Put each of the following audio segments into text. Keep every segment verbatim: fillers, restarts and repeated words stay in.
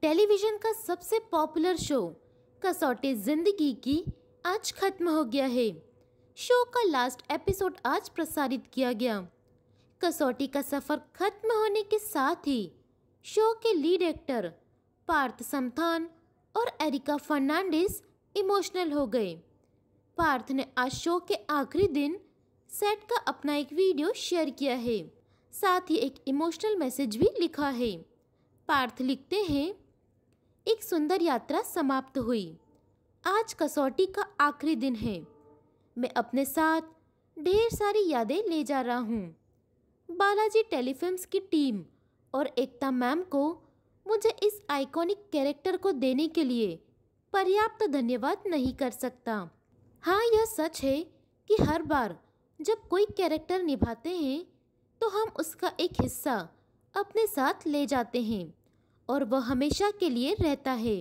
Television का सबसे popular show कसौटी जिंदगी की आज खत्म हो गया है। शो का लास्ट एपिसोड आज प्रसारित किया गया। कसौटी का सफर खत्म होने के साथ ही शो के लीड एक्टर पार्थ समथान और एरिका फर्नांडिस इमोशनल हो गए। पार्थ ने आज शो के आखिरी दिन सेट का अपना एक वीडियो शेयर किया है, साथ ही एक इमोशनल मैसेज भी लिखा है। पार्थ लिखते हैं, एक सुंदर यात्रा समाप्त हुई। आज कसौटी का आखिरी दिन है। मैं अपने साथ ढेर सारी यादें ले जा रहा हूँ। बालाजी टेलीफिल्म्स की टीम और एकता मैम को मुझे इस आइकॉनिक कैरेक्टर को देने के लिए पर्याप्त धन्यवाद नहीं कर सकता। हाँ, यह सच है कि हर बार जब कोई कैरेक्टर निभाते हैं तो हम उसका एक हिस्सा अपने साथ ले जाते हैं और वह हमेशा के लिए रहता है।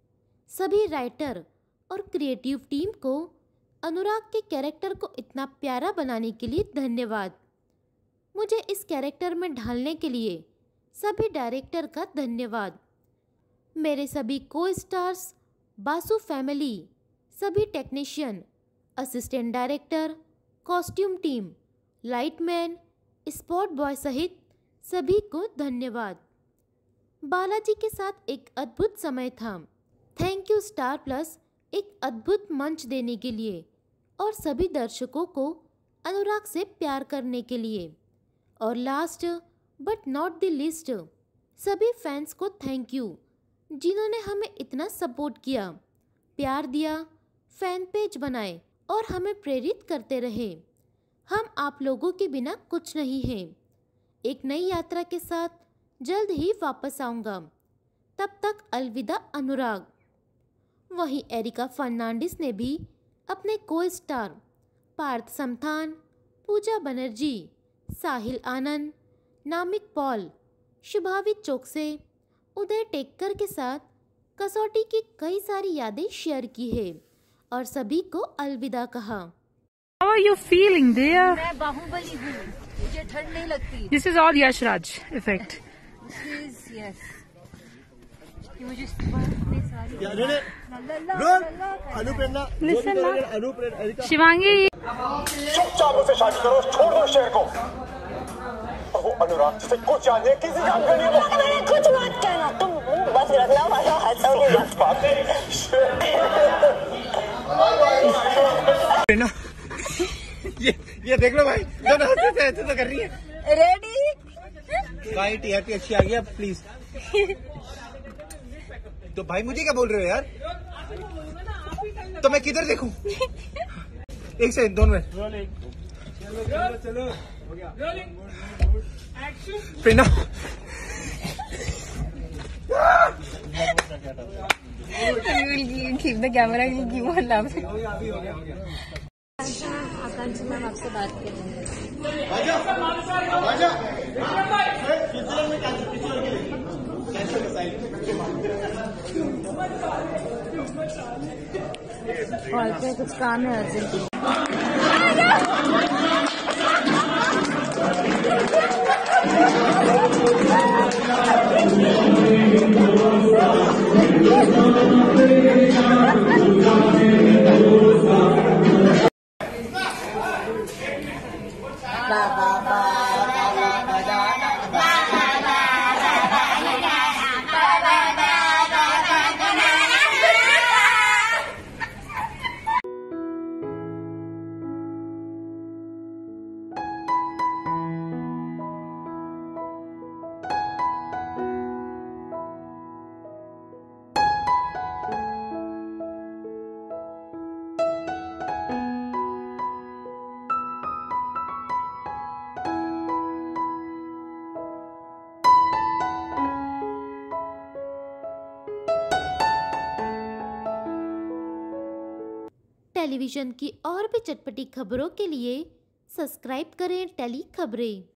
सभी राइटर और क्रिएटिव टीम को अनुराग के कैरेक्टर को इतना प्यारा बनाने के लिए धन्यवाद। मुझे इस कैरेक्टर में ढालने के लिए सभी डायरेक्टर का धन्यवाद। मेरे सभी को स्टार्स, बासु फैमिली, सभी technician, assistant director, costume team, lightman, spot boy सहित सभी को धन्यवाद। बालाजी के साथ एक अद्भुत समय था। थैंक यू स्टार प्लस एक अद्भुत मंच देने के लिए और सभी दर्शकों को अनुराग से प्यार करने के लिए। और last but not the list, सभी फैंस को थैंक यू जिन्होंने हमें इतना सपोर्ट किया, प्यार दिया, फैन पेज बनाए और हमें प्रेरित करते रहे। हम आप लोगों के बिना कुछ नहीं हैं। एक नई यात्रा के साथ जल्द ही वापस आऊँगा। तब तक अलविदा अनुराग। वहीं एरिका फर्नांडिस ने भी अपने को स्टार पार्थ समथान, पूजा बनर्जी, साहिल आनंद, नामिक पॉल, शुभावी चोकसे, उदय टेक्कर के साथ कसौटी की कई सारी यादें शेयर की है और सभी को अलविदा कहा। How are you feeling, dear? मैं बाहुबली हूँ, मुझे ठंड नहीं लगती। This is all Yash Raj effect. This is yes. कि मुझे इतनी सारी ला ला ला ला अनुप्रेरणा Listen ना। अनुप्रेरणा शिवांगी, चुपचाप उसे शादी करो, छोड़ दो शहर को। और वो अनुराग जिसे कुछ जाने किसी काम का नहीं है। मैंने कुछ मत कहना, तुम बस रखना वाला हंसोगे मत। प्रेरणा, ये ये देख लो भाई, दोनों हंसते थे, ऐसे तो कर रही है। रेडी? भाई टीआरपी अच्छी आ गई अब प्लीज। तो भाई मुझे क्या बोल रहे हो यार? तो मैं किधर देखूं? एक सेकंड, दोनों में। चलो चलो हो गया। Prerna, keep the camera, keep on laughing. Akanksha ma'am आपसे बात करेंगे। कॉल पे कुछ काम है अर्जेंट। टेलीविजन की और भी चटपटी खबरों के लिए सब्सक्राइब करें टेली खबरें।